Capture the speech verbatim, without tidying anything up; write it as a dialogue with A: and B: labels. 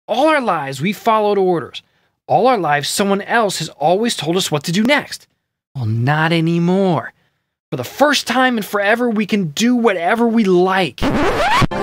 A: All our lives, we followed orders. All our lives, someone else has always told us what to do next. Well, not anymore. For the first time in forever, we can do whatever we like.